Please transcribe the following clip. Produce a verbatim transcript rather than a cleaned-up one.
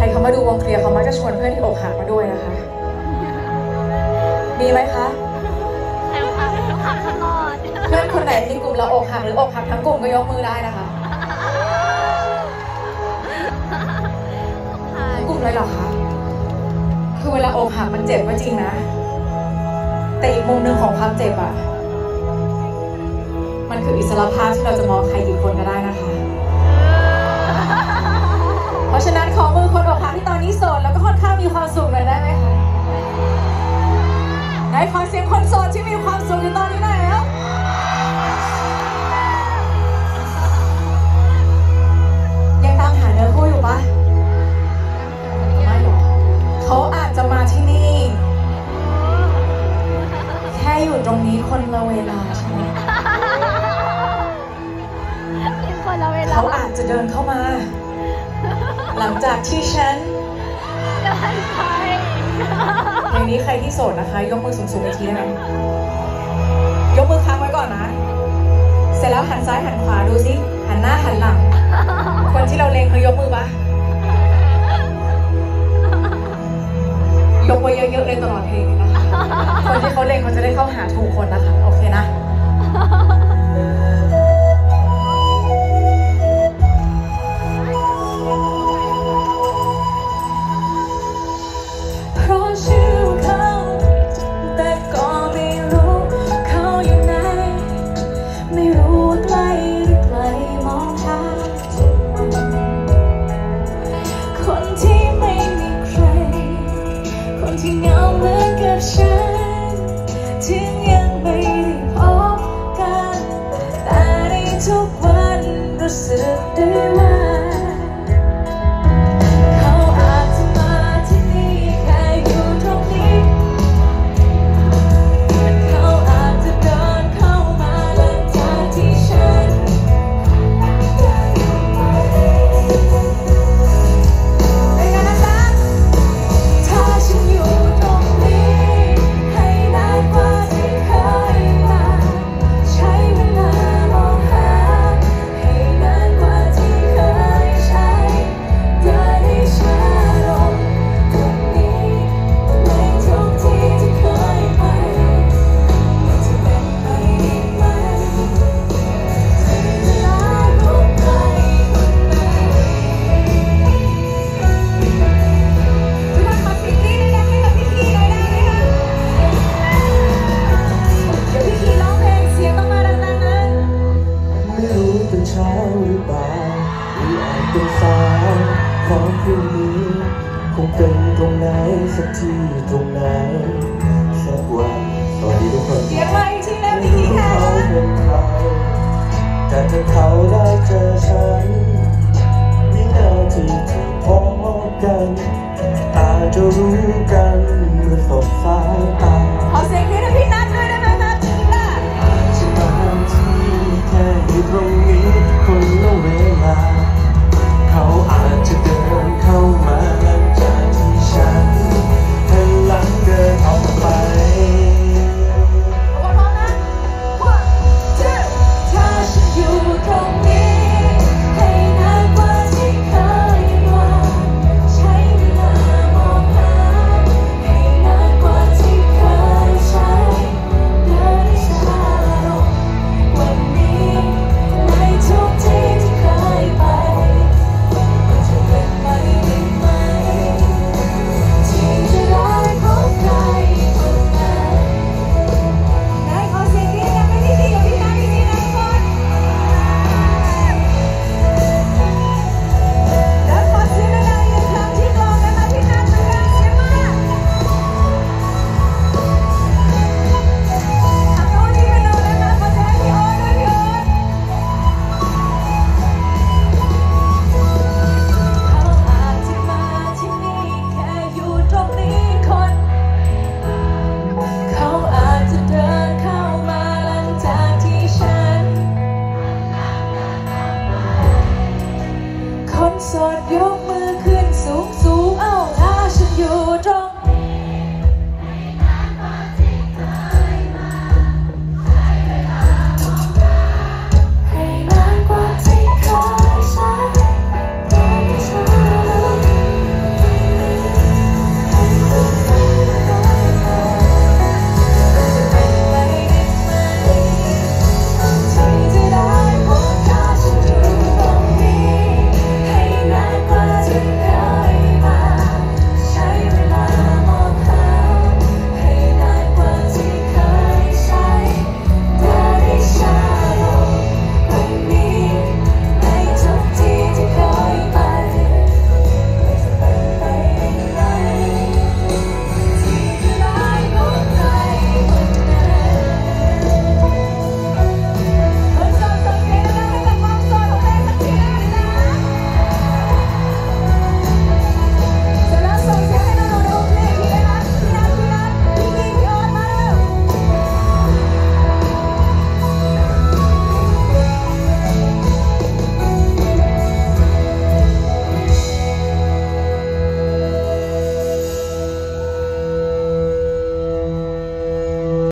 รเขามาดูวงเคลียร์เขามักจะชวนเพื่อนที่อกหักมาด้วยนะคะมีไหมคะเพื่อนคนไหนที่กลุ่มเราอกหักหรืออกหักทั้งกลุ่มก็ยกมือได้นะคะทั้งกลุ่มเลยเหรอคะคือเวลาอกหักมันเจ็บก็จริงนะแต่อีกมุมหนึ่งของความเจ็บอะมันคืออิสรภาพที่เราจะมองใครกี่คนก็ได้นะคะเพราะฉะนั้นขอมือคนอกหักที่ตอนนี้โสดแล้วก็ค่อนข้างมีความสุขหน่อยได้ไหมคะไหนขอเสียงคนโสดที่มีความสุขอยู่ตอนนี้หน่อยแล้วยังตามหาเนื้อคู่อยู่ปะไม่หรอกเขาอาจจะมาที่นี่แค่อยู่ตรงนี้คนละเวลาใช่ไหมเขาอาจจะเดินเข้ามาหลังจากที่ฉันอย่างนี้ใครที่โสดนะคะยกมือสูงๆอีกทีได้ไหมยกมือค้างไว้ก่อนนะเสร็จแล้วหันซ้ายหันขวาดูสิหันหน้าหันหลังคนที่เราเล็งเขายกมือปะยกไว้เยอะๆเลยตลอดเพลงนะคะคนที่เขาเล็งเขาจะได้เข้าหาถูกคนนะคะโอเคนะที่เหงาเหมือนกับฉันถึงยังไม่ได้พบกันแต่ในทุกวันรู้สึกได้ว่าเขาอาจจะมาที่นี่แค่อยู่ตรงนี้เขาอาจจะเดินเข้ามาหลังจากที่ฉันเป็นฟ้าของพรุ่งนี้คงเป็นตรงไหนสักที่ตรงไหนสักวันสวัสดีทุกคนเสียงไว้ที่นั่นที่นี่ค่ะเขาเป็นใครแต่ถ้าเขาได้เจอฉันวินาทีที่พบกันอาจจะรู้กันเมื่อสบสายตา